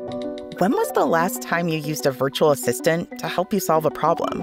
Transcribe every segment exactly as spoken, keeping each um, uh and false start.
When was the last time you used a virtual assistant to help you solve a problem?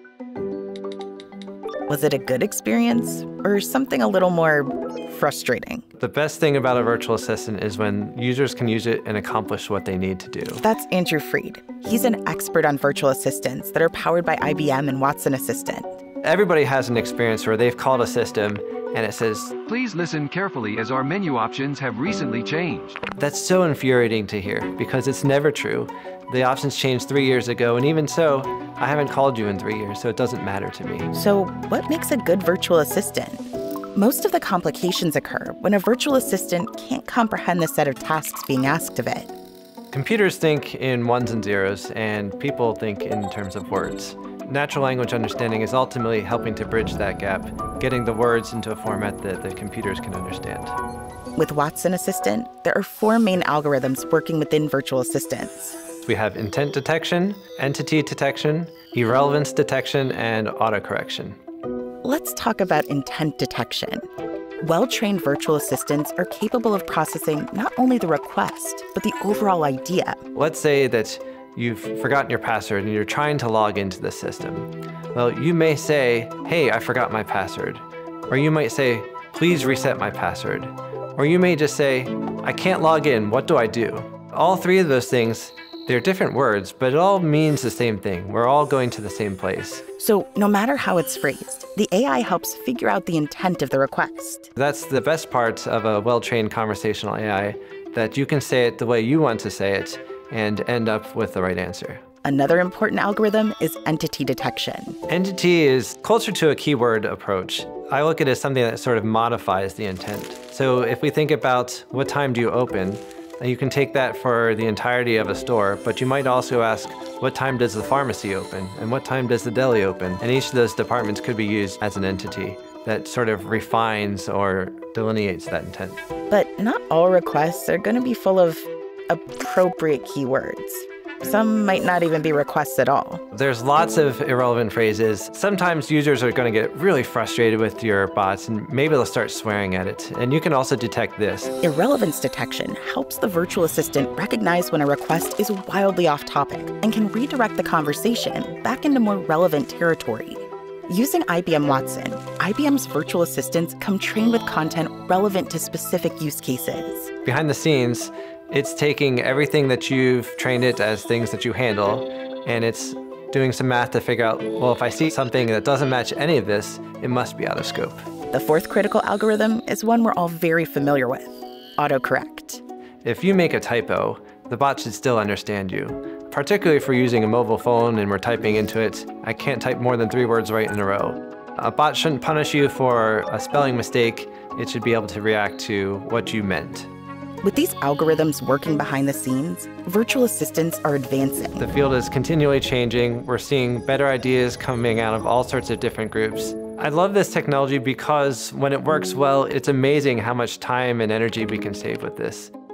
Was it a good experience or something a little more frustrating? The best thing about a virtual assistant is when users can use it and accomplish what they need to do. That's Andrew Freed. He's an expert on virtual assistants that are powered by I B M and Watson Assistant. Everybody has an experience where they've called a system and it says, "Please listen carefully as our menu options have recently changed." That's so infuriating to hear because it's never true. The options changed three years ago, and even so, I haven't called you in three years, so it doesn't matter to me. So what makes a good virtual assistant? Most of the complications occur when a virtual assistant can't comprehend the set of tasks being asked of it. Computers think in ones and zeros, and people think in terms of words. Natural language understanding is ultimately helping to bridge that gap, getting the words into a format that the computers can understand. With Watson Assistant, there are four main algorithms working within virtual assistants. We have intent detection, entity detection, irrelevance detection, and autocorrection. Let's talk about intent detection. Well-trained virtual assistants are capable of processing not only the request, but the overall idea. Let's say that you've forgotten your password and you're trying to log into the system. Well, you may say, "Hey, I forgot my password." Or you might say, "Please reset my password." Or you may just say, "I can't log in, what do I do?" All three of those things, they're different words, but it all means the same thing. We're all going to the same place. So no matter how it's phrased, the A I helps figure out the intent of the request. That's the best part of a well-trained conversational A I, that you can say it the way you want to say it and end up with the right answer. Another important algorithm is entity detection. Entity is closer to a keyword approach. I look at it as something that sort of modifies the intent. So if we think about what time do you open, you can take that for the entirety of a store, but you might also ask, what time does the pharmacy open? And what time does the deli open? And each of those departments could be used as an entity that sort of refines or delineates that intent. But not all requests are going to be full of appropriate keywords. Some might not even be requests at all. There's lots of irrelevant phrases. Sometimes users are going to get really frustrated with your bots and maybe they'll start swearing at it. And you can also detect this. Irrelevance detection helps the virtual assistant recognize when a request is wildly off topic and can redirect the conversation back into more relevant territory. Using I B M Watson, I B M's virtual assistants come trained with content relevant to specific use cases. Behind the scenes, it's taking everything that you've trained it as things that you handle, and it's doing some math to figure out, well, if I see something that doesn't match any of this, it must be out of scope. The fourth critical algorithm is one we're all very familiar with, autocorrect. If you make a typo, the bot should still understand you. Particularly if we're using a mobile phone and we're typing into it, I can't type more than three words right in a row. A bot shouldn't punish you for a spelling mistake. It should be able to react to what you meant. With these algorithms working behind the scenes, virtual assistants are advancing. The field is continually changing. We're seeing better ideas coming out of all sorts of different groups. I love this technology because when it works well, it's amazing how much time and energy we can save with this.